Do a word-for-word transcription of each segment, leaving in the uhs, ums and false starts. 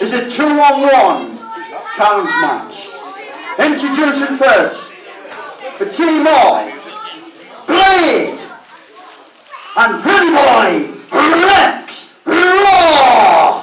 is a two on one challenge match. Introducing first the team of Blade and Pretty Boy Rex Raw.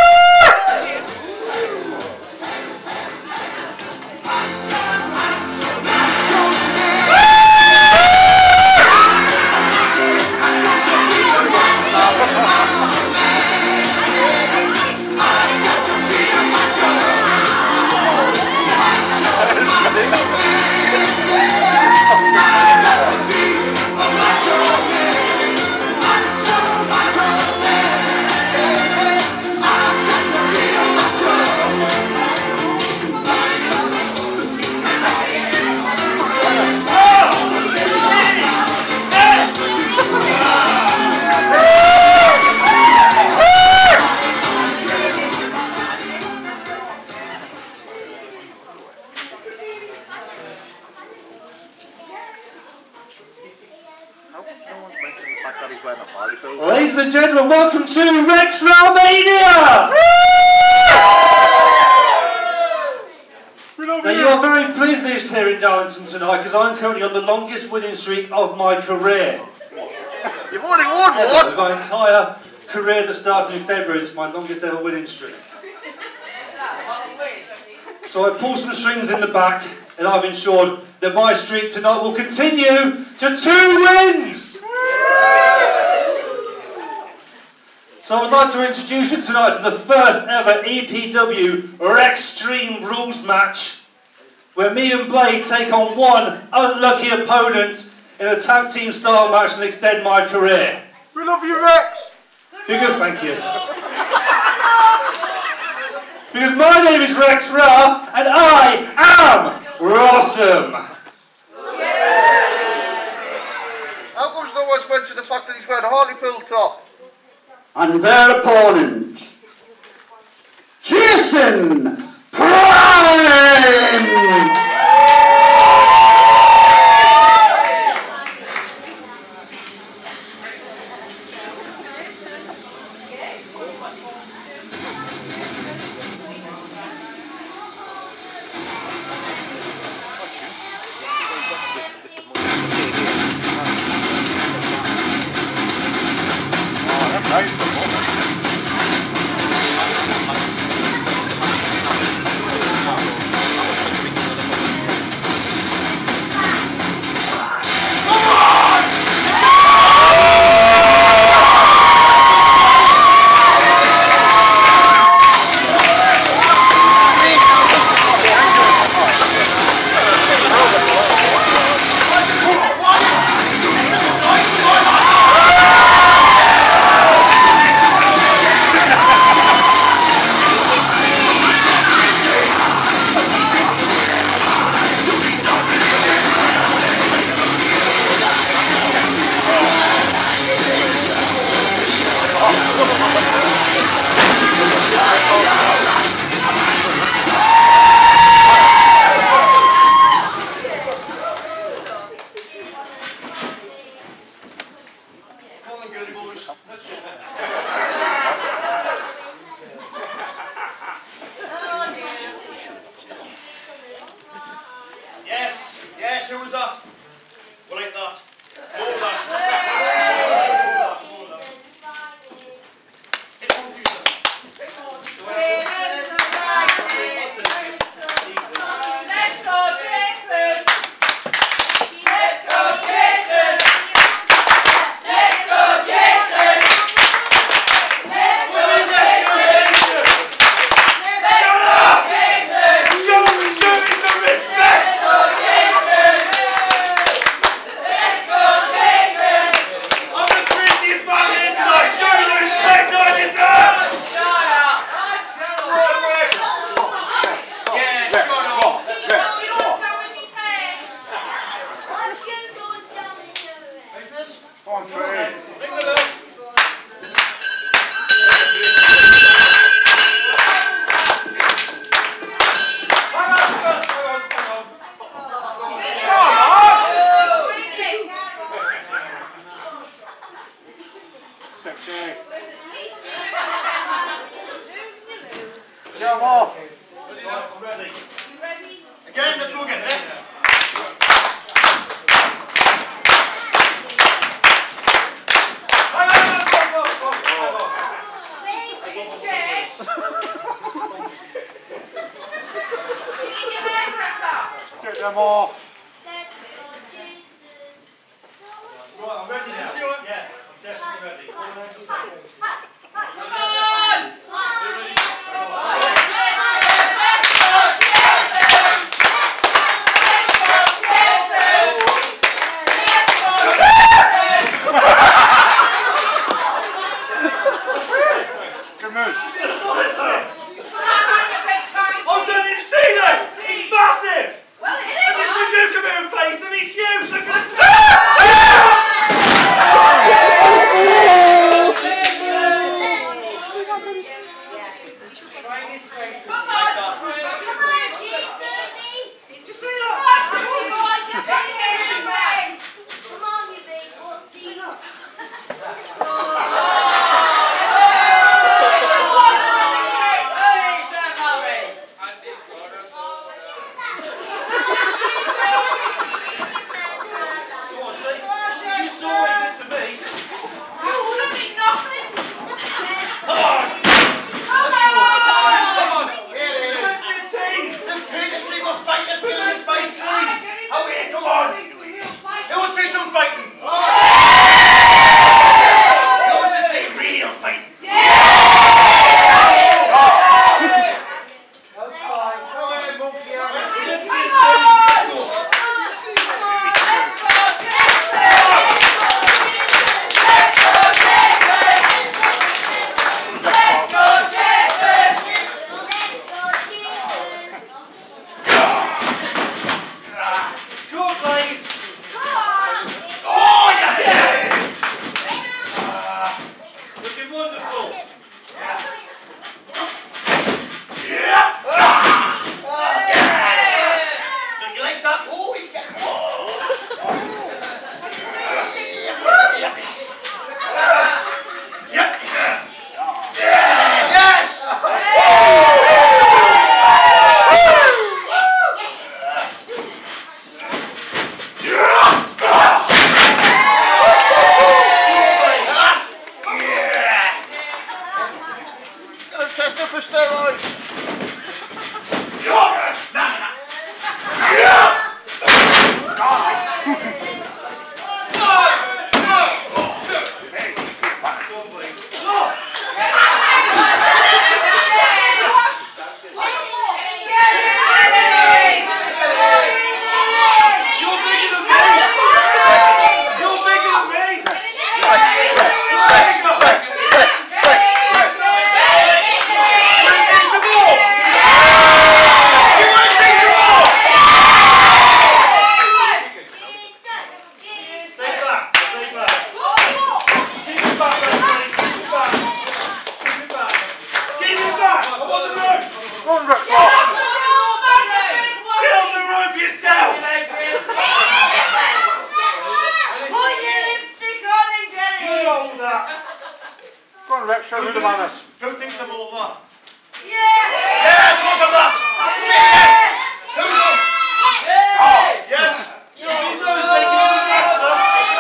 Ladies and gentlemen, welcome to Rex Romania! Now you are very privileged here in Darlington tonight because I'm currently on the longest winning streak of my career. You've already won one! My entire career that started in February is my longest ever winning streak. So I've pulled some strings in the back and I've ensured that my streak tonight will continue to two wins! So I would like to introduce you tonight to the first ever E P W Rextreme Rules match, where me and Blade take on one unlucky opponent in a tag team style match and extend my career. We love you, Rex! Because, thank you. Because my name is Rex Ra, and I am Rawsome. How comes no one's mentioned the fact that he's wearing a Hartlepool top? And their opponent, Jason Prime! I'm off. I'm ready. You ready? Again, let's go again, eh? Get them off. Right, I'm ready now. Sure. Yes, I'm definitely ready. All hands on deck. Good move. Oh, don't you see that? He's massive! If we do come here and face him, he's huge! Look at the Show me the manners. Who thinks I'm all that? Yeah! Yeah, of course I'm that! Yes! Who's up? Oh, yes! You know he's making a good wrestler.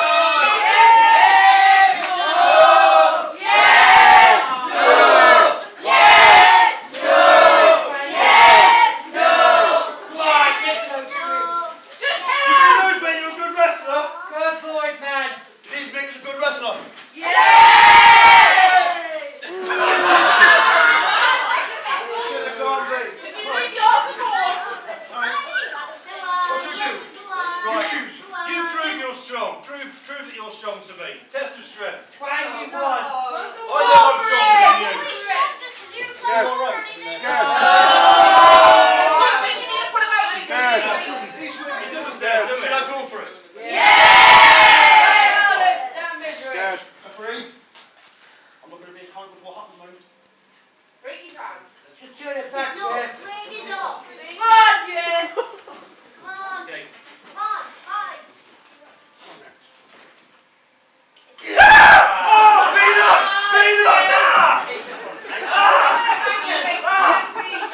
Strong to me. Test of strength. twenty-one. I know I'm stronger than you. Scared. Alright. Scared. Scared. He doesn't dare do Should I it. go for it? Scared. Referee? I'm not going to be accountable for what happens, mate. Break his arm. Just turn it back No, there. break his arm. Come on, Jim. Come on. Okay. Come on, five. Oh, Peanut! Peanut! Ah! Ah!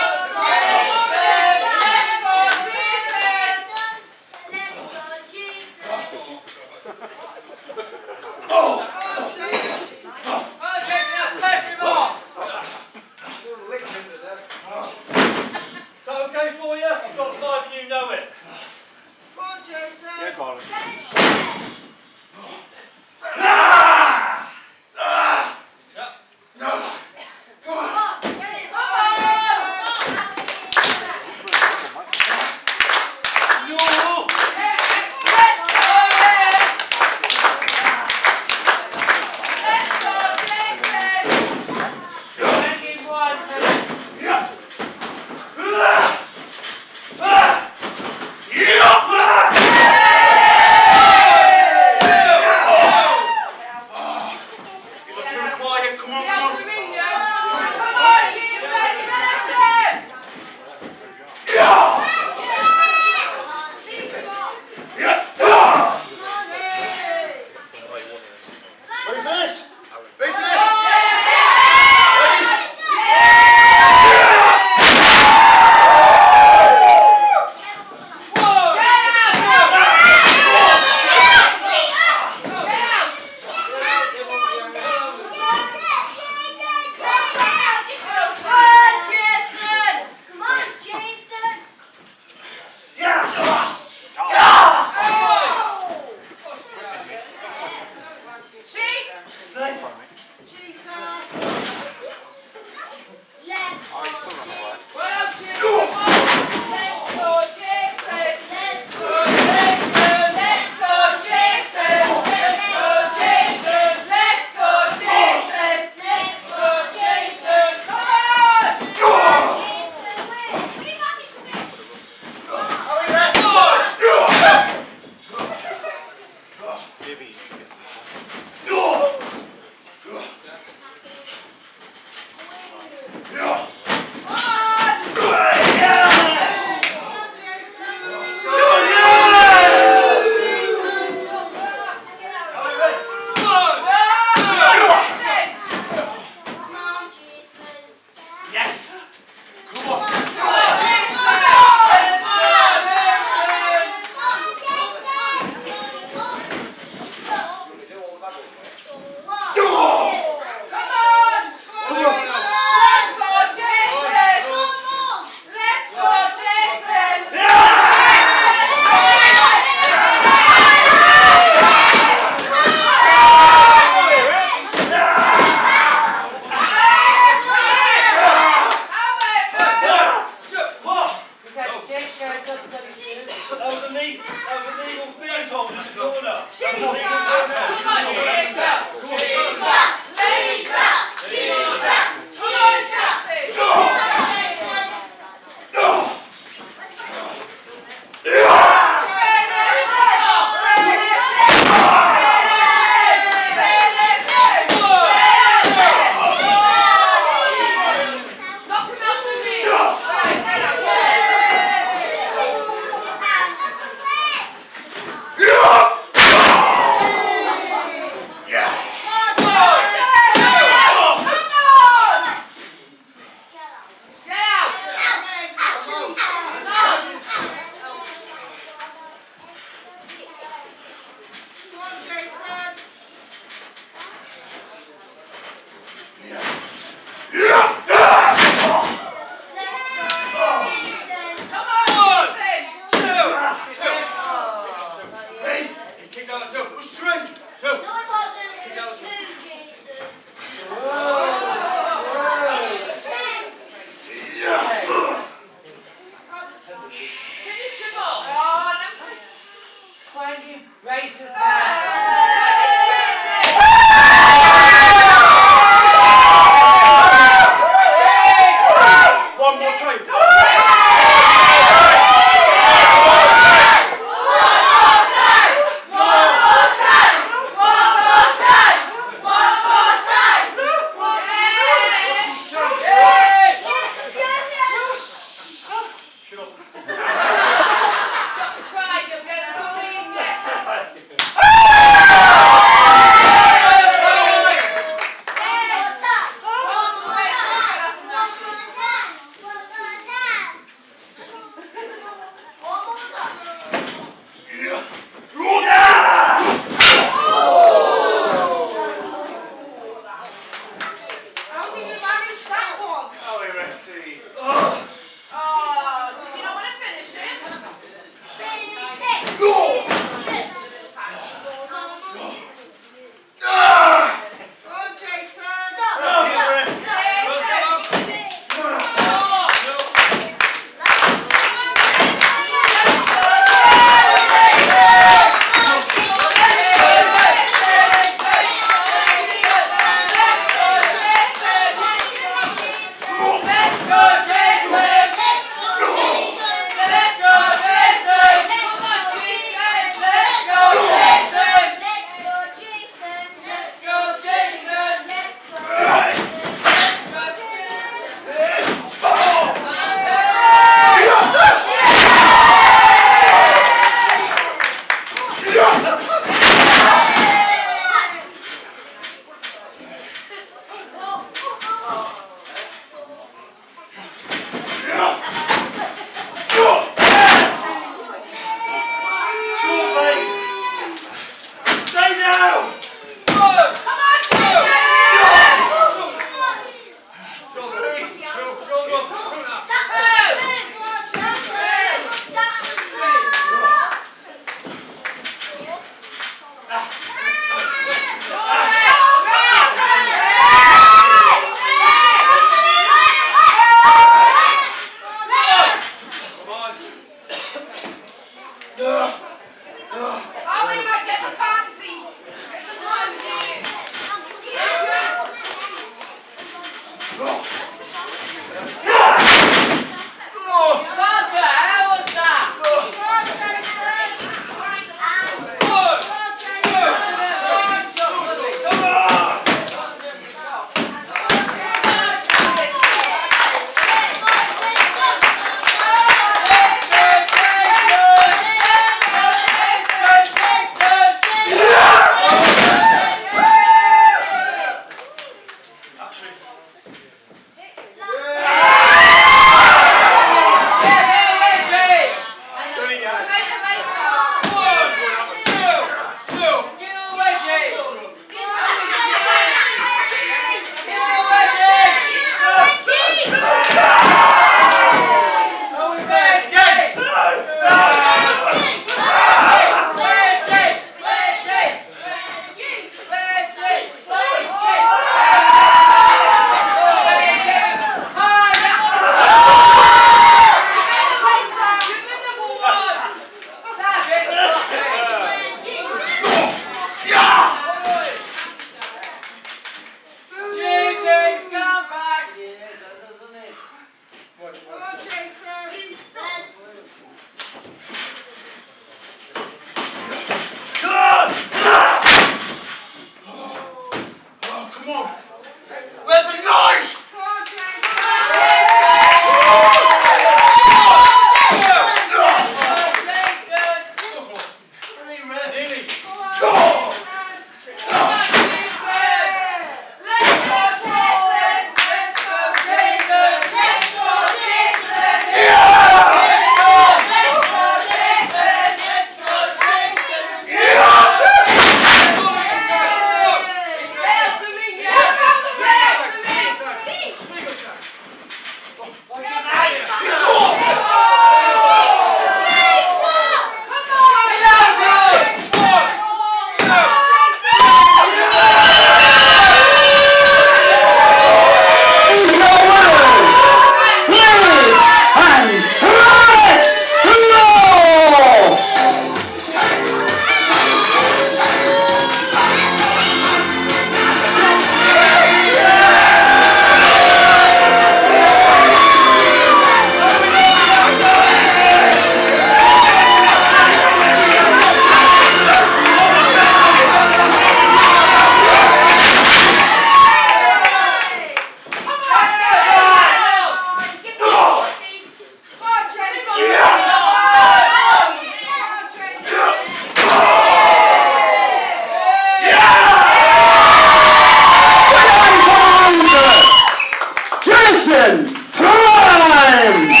Jason Prime!